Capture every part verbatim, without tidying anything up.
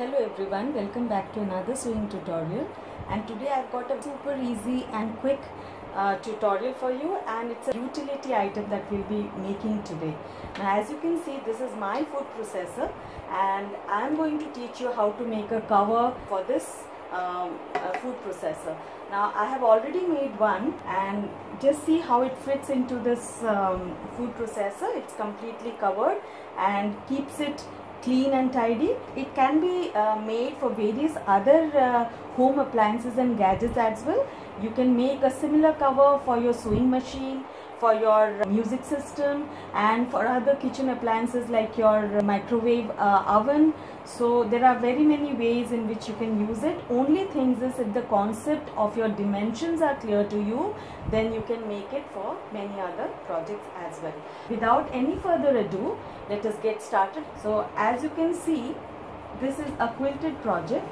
Hello everyone, welcome back to another sewing tutorial, and today I've got a super easy and quick uh, tutorial for you, and it's a utility item that we'll be making today. Now as you can see, this is my food processor and I'm going to teach you how to make a cover for this um, uh, food processor. Now I have already made one, and just see how it fits into this um, food processor. It's completely covered and keeps it clean and tidy. It can be uh, made for various other uh, home appliances and gadgets as well. You can make a similar cover for your sewing machine, for your music system, and for other kitchen appliances like your microwave uh, oven. So there are very many ways in which you can use it. Only thing is, if the concept of your dimensions are clear to you, then you can make it for many other projects as well. Without any further ado, let us get started. So as you can see, this is a quilted project,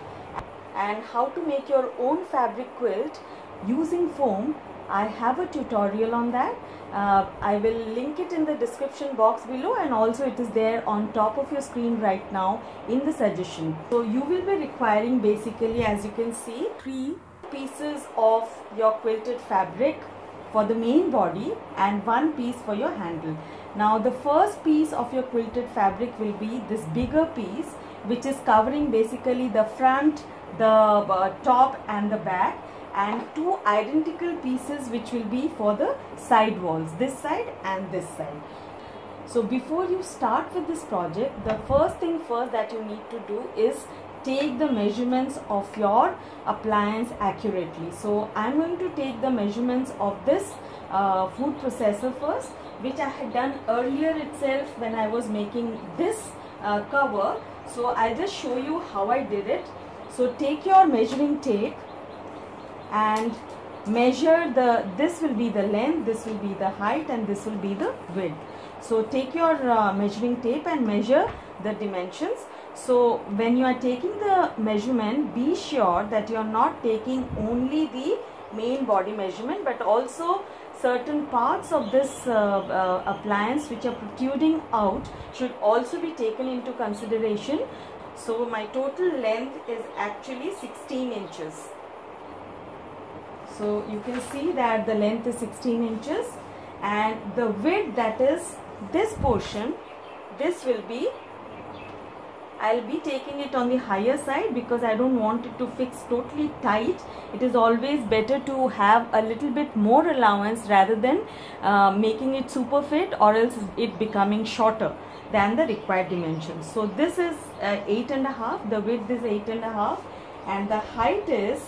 and how to make your own fabric quilt using foam. I have a tutorial on that. Uh, I will link it in the description box below, and also it is there on top of your screen right now in the suggestion. So you will be requiring, basically, as you can see, three pieces of your quilted fabric for the main body and one piece for your handle. Now the first piece of your quilted fabric will be this bigger piece, which is covering basically the front, the uh, top and the back, and two identical pieces which will be for the side walls, this side and this side. So before you start with this project, the first thing first that you need to do is take the measurements of your appliance accurately. So I'm going to take the measurements of this uh, food processor first, which I had done earlier itself when I was making this uh, cover. So I'll just show you how I did it. So take your measuring tape and measure the, this will be the length, this will be the height, and this will be the width. So take your uh, measuring tape and measure the dimensions. So when you are taking the measurement, be sure that you are not taking only the main body measurement, but also certain parts of this uh, uh, appliance which are protruding out should also be taken into consideration. So my total length is actually sixteen inches. So you can see that the length is sixteen inches, and the width, that is this portion, this will be, I'll be taking it on the higher side because I don't want it to fix totally tight. It is always better to have a little bit more allowance rather than uh, making it super fit, or else it becoming shorter than the required dimensions. So this is uh, eight and a half, the width is eight and a half, and the height is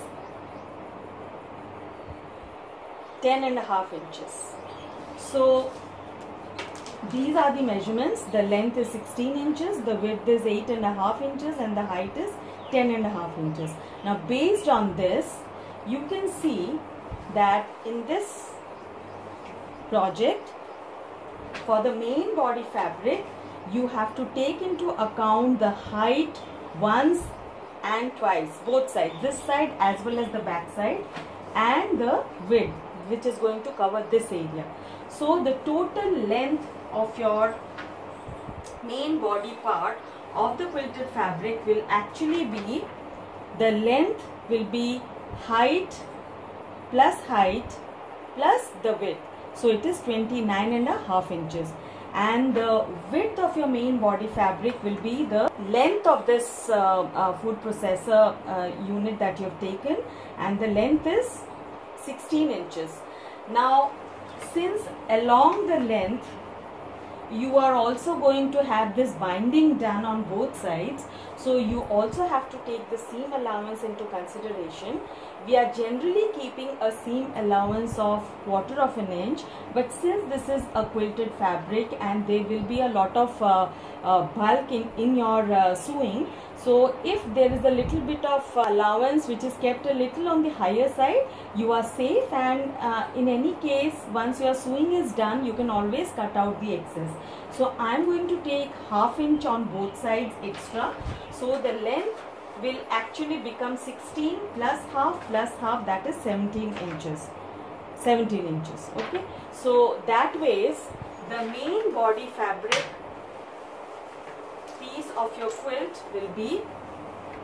ten and a half inches. So these are the measurements. The length is sixteen inches, the width is eight and a half inches, and the height is ten and a half inches. Now based on this, you can see that in this project, for the main body fabric, you have to take into account the height once and twice, both sides, this side as well as the back side, and the width, which is going to cover this area. So the total length of your main body part of the quilted fabric will actually be, the length will be height plus height plus the width. So it is twenty-nine and a half inches. And the width of your main body fabric will be the length of this uh, uh, food processor uh, unit that you have taken, and the length is sixteen inches. Now since along the length you are also going to have this binding done on both sides, so you also have to take the seam allowance into consideration. We are generally keeping a seam allowance of quarter of an inch, but since this is a quilted fabric and there will be a lot of uh, uh, bulk in, in your uh, sewing, so if there is a little bit of allowance which is kept a little on the higher side, you are safe, and uh, in any case, once your sewing is done, you can always cut out the excess. So I am going to take half inch on both sides extra, so the length will actually become sixteen plus half plus half, that is seventeen inches. seventeen inches, okay. So that ways the main body fabric piece of your quilt will be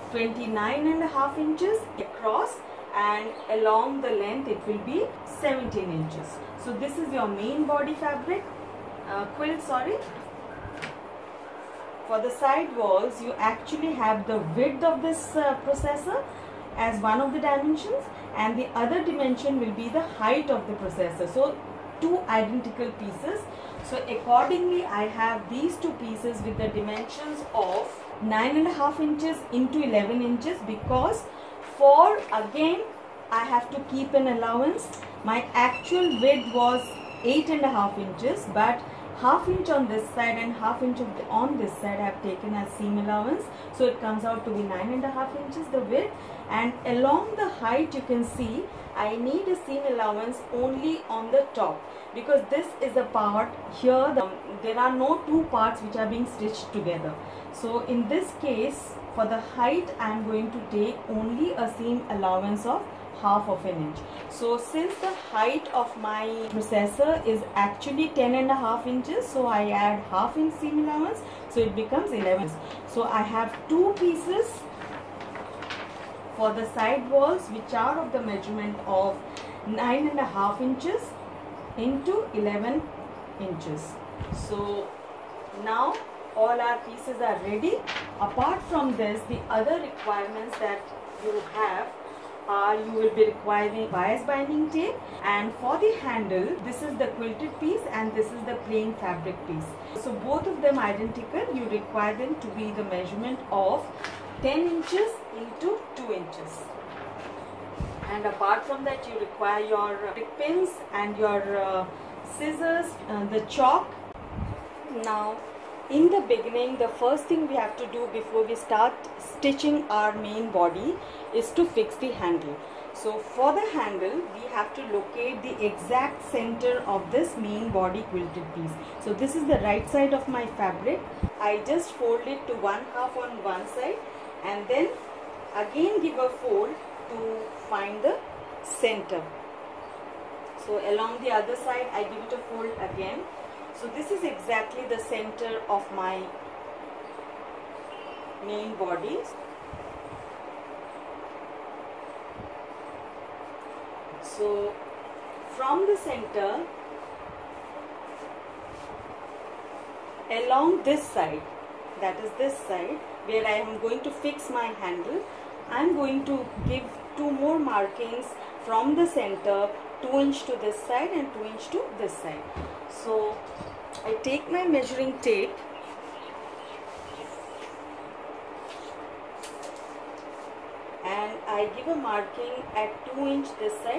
twenty-nine and a half inches across, and along the length it will be seventeen inches. So this is your main body fabric, uh, quilt sorry. For the side walls, you actually have the width of this uh, processor as one of the dimensions, and the other dimension will be the height of the processor. So two identical pieces. So accordingly, I have these two pieces with the dimensions of nine and a half inches into eleven inches, because for again I have to keep an allowance. My actual width was eight and a half inches, but half inch on this side and half inch of the, on this side I have taken as seam allowance, so it comes out to be nine and a half inches the width. And along the height, you can see I need a seam allowance only on the top, because this is a part here, the, there are no two parts which are being stitched together. So in this case, for the height I am going to take only a seam allowance of half of an inch. So since the height of my processor is actually ten and a half inches, so I add half inch seam allowance, so it becomes eleven. So I have two pieces for the side walls which are of the measurement of nine and a half inches into eleven inches. So now all our pieces are ready. Apart from this, the other requirements that you have are, you will be requiring bias binding tape, and for the handle, this is the quilted piece and this is the plain fabric piece. So both of them identical. You require them to be the measurement of ten inches into two inches. And apart from that, you require your prick pins and your uh, scissors, uh, the chalk. Now in the beginning, the first thing we have to do before we start stitching our main body is to fix the handle. So for the handle, we have to locate the exact center of this main body quilted piece. So this is the right side of my fabric. I just fold it to one half on one side and then again give a fold to find the center. So along the other side, I give it a fold again. So this is exactly the center of my main body. So from the center along this side, that is this side where I am going to fix my handle, I am going to give two more markings from the center, two inch to this side and two inch to this side. So I take my measuring tape and I give a marking at two inch this side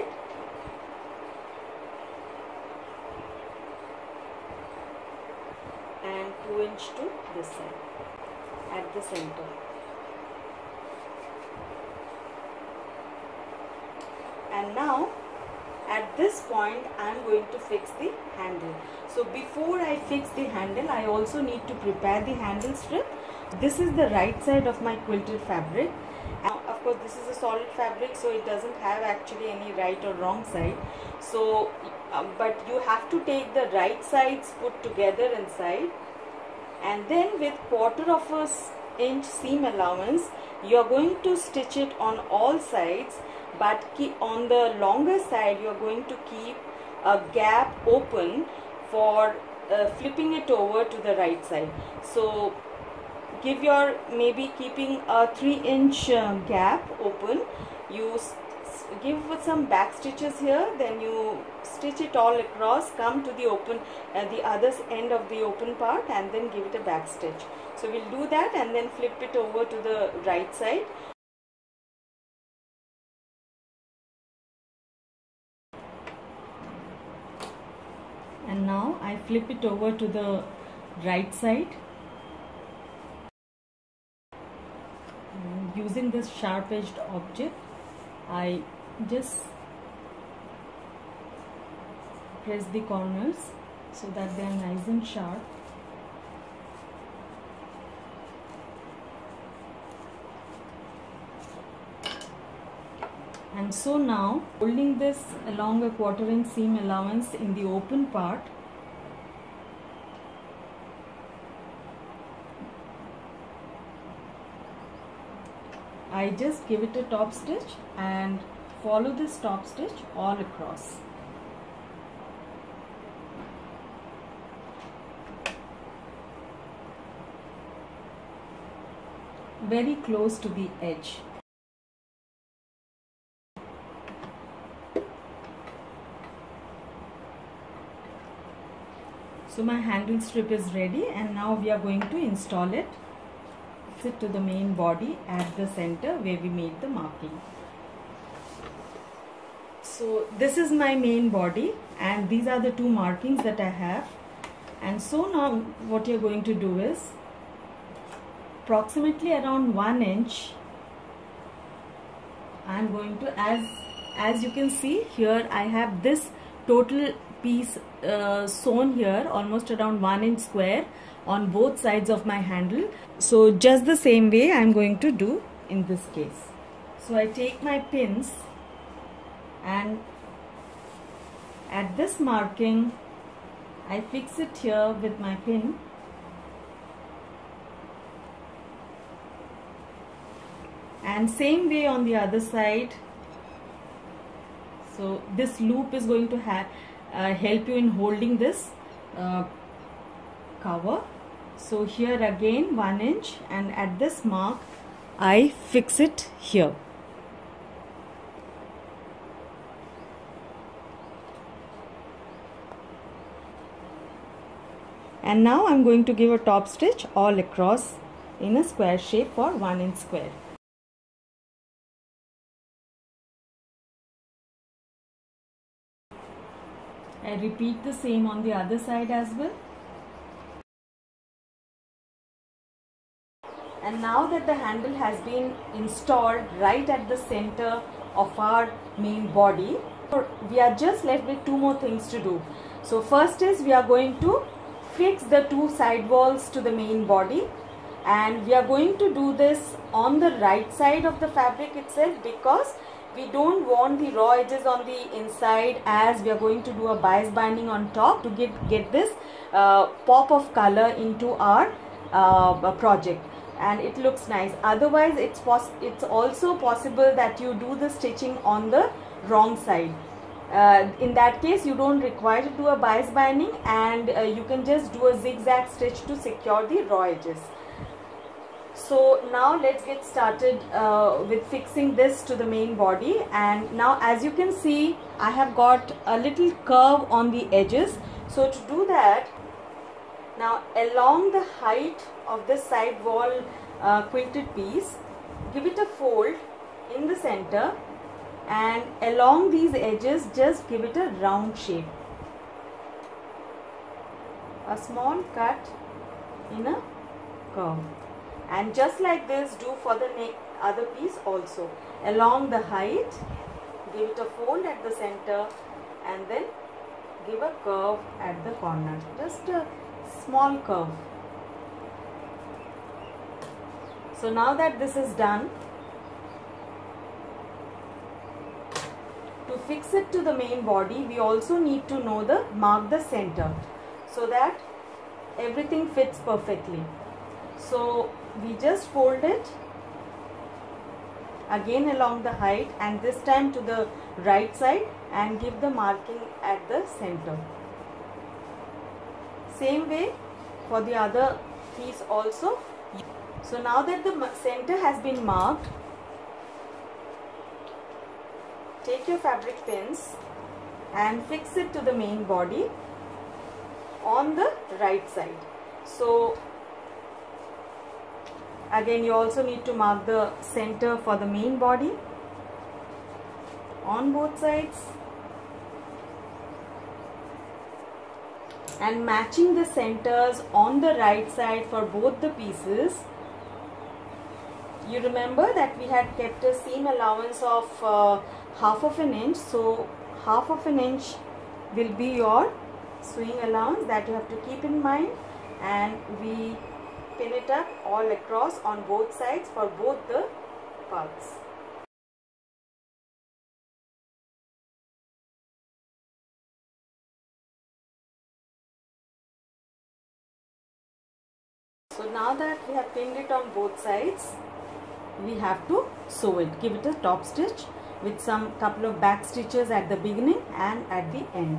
and two inch to this side at the center. And now at this point I am going to fix the handle. So before I fix the handle, I also need to prepare the handle strip. This is the right side of my quilted fabric. Now, of course, this is a solid fabric, so it doesn't have actually any right or wrong side. So, um, but you have to take the right sides put together inside, and then with quarter of a inch seam allowance, you are going to stitch it on all sides. But keep on the longer side, you are going to keep a gap open for uh, flipping it over to the right side. So give your, maybe keeping a three inch uh, gap open, you give some back stitches here, then you stitch it all across, come to the open, uh, the other end of the open part, and then give it a back stitch. So we'll do that and then flip it over to the right side. And now I flip it over to the right side. And using this sharp edged object, I just press the corners so that they are nice and sharp. And so now, holding this along a quarter inch seam allowance in the open part, I just give it a top stitch and follow this top stitch all across. Very close to the edge. So my handle strip is ready, and now we are going to install it. Sit to the main body at the center where we made the marking. So this is my main body, and these are the two markings that I have. And so now what you're going to do is approximately around one inch. I'm going to, as as you can see here, I have this total piece uh, sewn here, almost around one inch square on both sides of my handle. So just the same way I'm going to do in this case. So I take my pins and at this marking I fix it here with my pin. And same way on the other side. So this loop is going to have uh, help you in holding this uh, cover. So here again one inch, and at this mark I fix it here. And now I'm going to give a top stitch all across in a square shape for one inch square. I repeat the same on the other side as well. And now that the handle has been installed right at the center of our main body, we are just left with two more things to do. So first is we are going to fix the two side walls to the main body, and we are going to do this on the right side of the fabric itself, because we don't want the raw edges on the inside, as we are going to do a bias binding on top to get, get this uh, pop of color into our uh, project, and it looks nice. Otherwise it's, pos it's also possible that you do the stitching on the wrong side. Uh, in that case you don't require to do a bias binding, and uh, you can just do a zigzag stitch to secure the raw edges. So now let's get started uh, with fixing this to the main body. And now as you can see, I have got a little curve on the edges. So to do that, now along the height of the side wall uh, quilted piece, give it a fold in the center, and along these edges just give it a round shape, a small cut in a curve. And just like this, do for the neck other piece also. Along the height, give it a fold at the center, and then give a curve at the corner, just a small curve. So now that this is done, to fix it to the main body, we also need to know the mark the center, so that everything fits perfectly. So we just fold it again along the height, and this time to the right side, and give the marking at the center. Same way for the other piece also. So now that the center has been marked, take your fabric pins and fix it to the main body on the right side. So again you also need to mark the center for the main body on both sides, and matching the centers on the right side for both the pieces. You remember that we had kept a seam allowance of uh, half of an inch, so half of an inch will be your sewing allowance, that you have to keep in mind, and we pin it up all across on both sides for both the parts. So now that we have pinned it on both sides, we have to sew it. Give it a top stitch with some couple of back stitches at the beginning and at the end.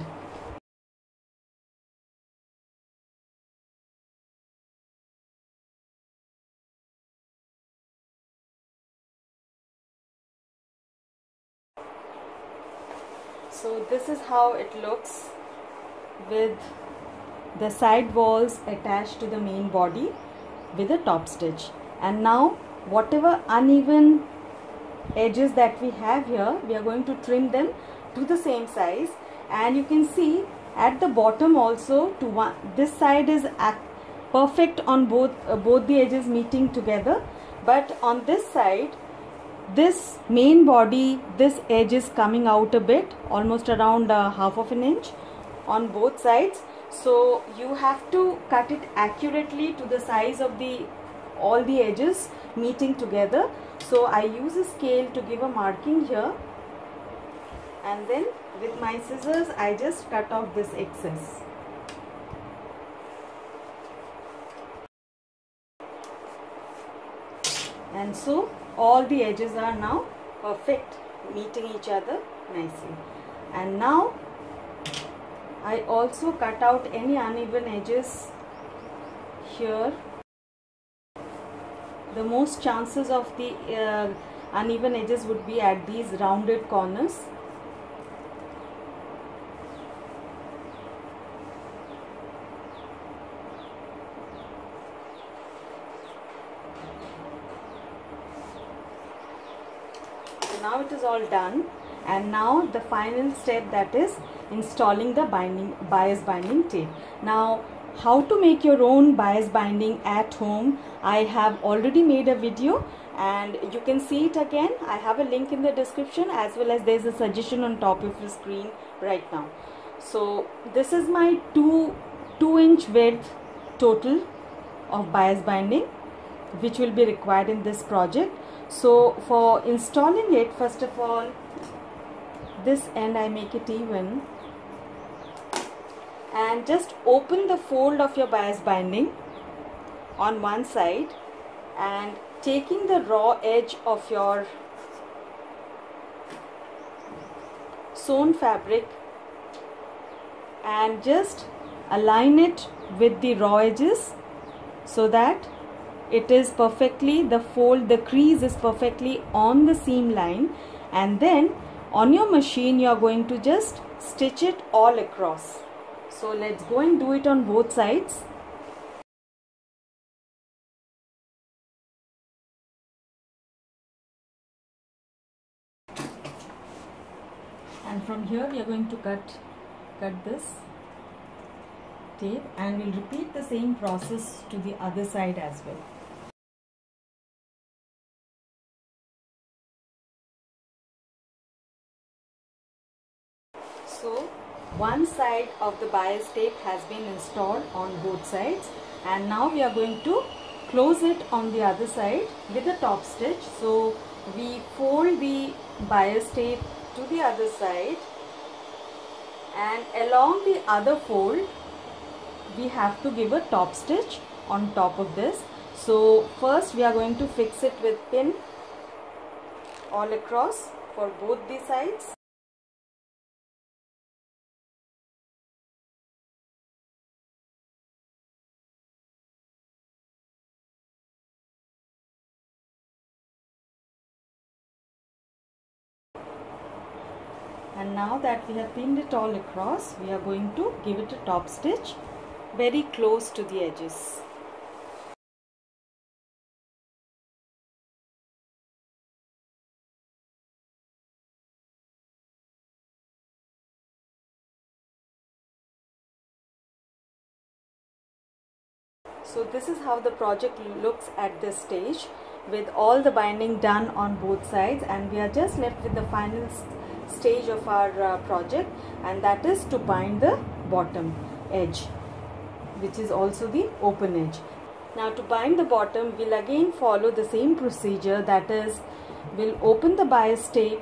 So this is how it looks with the side walls attached to the main body with a top stitch. And now whatever uneven edges that we have here, we are going to trim them to the same size. And you can see at the bottom also, to one, this side is perfect on both uh, both the edges meeting together, but on this side, this main body, this edge is coming out a bit, almost around uh, half of an inch on both sides. So you have to cut it accurately to the size of the all the edges meeting together. So I use a scale to give a marking here, and then with my scissors I just cut off this excess. And so all the edges are now perfect, meeting each other nicely. And now I also cut out any uneven edges here. The most chances of the uh, uneven edges would be at these rounded corners. So now it is all done, and now the final step, that is installing the binding bias binding tape. Now how to make your own bias binding at home, I have already made a video and you can see it again. I have a link in the description, as well as there is a suggestion on top of your screen right now. So this is my two two inch width total of bias binding which will be required in this project. So for installing it, first of all, this end I make it even, and just open the fold of your bias binding on one side, and taking the raw edge of your sewn fabric and just align it with the raw edges so that it is perfectly, the fold, the crease is perfectly on the seam line, and then on your machine you are going to just stitch it all across. So let's go and do it on both sides. And from here we are going to cut cut this tape, and we'll repeat the same process to the other side as well. So one side of the bias tape has been installed on both sides, and now we are going to close it on the other side with a top stitch. So we fold the bias tape to the other side, and along the other fold we have to give a top stitch on top of this. So first we are going to fix it with pin all across for both the sides. And now that we have pinned it all across, we are going to give it a top stitch very close to the edges. So this is how the project looks at this stage, with all the binding done on both sides, and we are just left with the final stage of our uh, project, and that is to bind the bottom edge, which is also the open edge. Now to bind the bottom, we'll again follow the same procedure, that is, we'll open the bias tape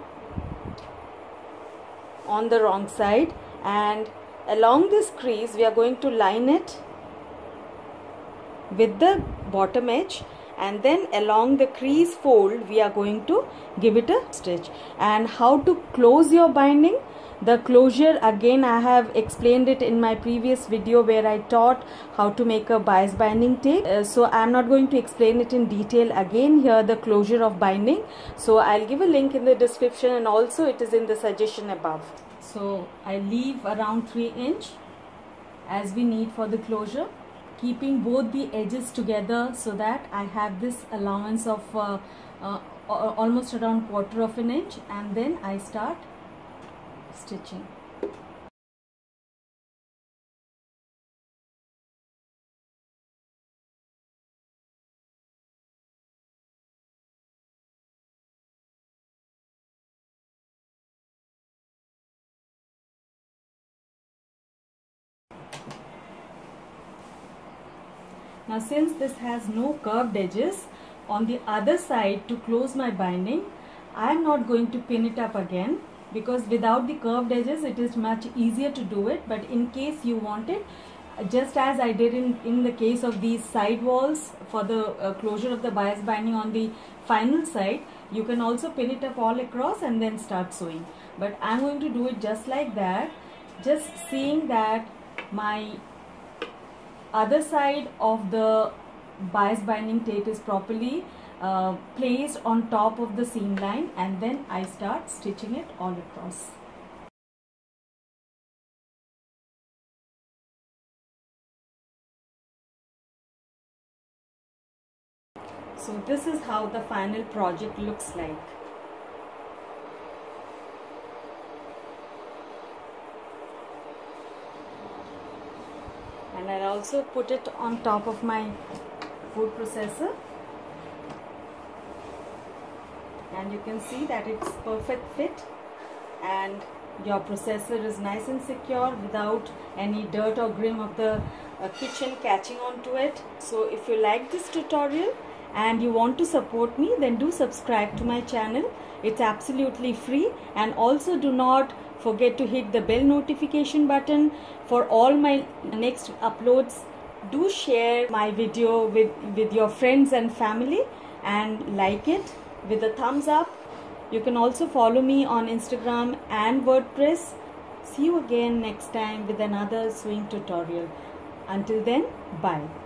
on the wrong side, and along this crease we are going to line it with the bottom edge, and then along the crease fold we are going to give it a stitch. And how to close your binding, the closure again I have explained it in my previous video where I taught how to make a bias binding tape. Uh, so I am not going to explain it in detail again here, the closure of binding. So I'll give a link in the description, and also it is in the suggestion above. So I leave around three inch as we need for the closure, keeping both the edges together so that I have this allowance of uh, uh, almost around quarter of an inch, and then I start stitching. Now since this has no curved edges, on the other side to close my binding, I am not going to pin it up again, because without the curved edges it is much easier to do it. But in case you want it, just as I did in, in the case of these side walls for the uh, closure of the bias binding on the final side, you can also pin it up all across and then start sewing. But I'm going to do it just like that, just seeing that my other side of the bias binding tape is properly uh, placed on top of the seam line, and then I start stitching it all across. So this is how the final project looks like. And I'll also put it on top of my food processor, and you can see that it's perfect fit, and your processor is nice and secure without any dirt or grime of the uh, kitchen catching onto it. So if you like this tutorial and you want to support me, then do subscribe to my channel. It's absolutely free, and also do not forget to hit the bell notification button for all my next uploads. Do share my video with, with your friends and family, and like it with a thumbs up. You can also follow me on Instagram and WordPress. See you again next time with another sewing tutorial. Until then, bye.